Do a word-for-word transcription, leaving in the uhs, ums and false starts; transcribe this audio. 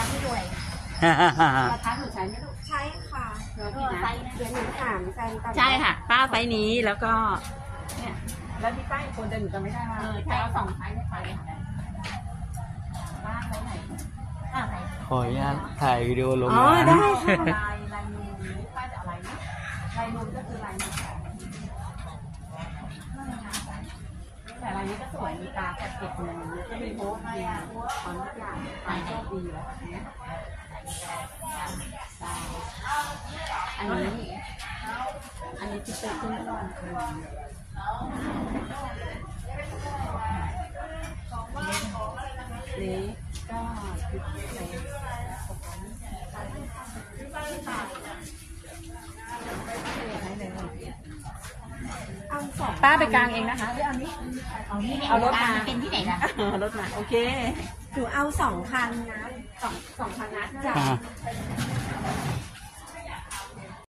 ยังไม่รวยราคาหนูใช้ไหมลูกใช่ค่ะเดี๋ยวก็กี่นะไซส์เดือนหนึ่งสามไซส์ตามใช่ค่ะป้าไซส์นี้แล้วก็เนี่ยแล้วพี่ป้าอีกคนเดินหนูจะไม่ได้มาเออใช่ใช่เอาสองไซส์ไม่ไปป้าไซส์ไหนอ่าไหนขออนุญาตถ่ายวิดีโอลงอ๋อมาได้ค่ะลายลายนูนนี่ป้าจะเอาลายนี้ลายนูนก็คือลายนูนแต่ลายนี้ก็สวยมีตาแกะเก็บเงินแล้วก็มีโพสต์ดีตอนทุกอย่างลายก็ดีแล้วเนี้ยอันนี้อันนี้ที่เป็นขึ้นก่อนนี่ก็ติดเลยเอาสองป้าไปกลางเองนะคะเดี๋ยวเอานี้เอานี่เอารถมาเป็นที่ไหนล่ะเอารถมาโอเคหนูเอาสองพันนะสองสองพันนัดจ้ะอ่า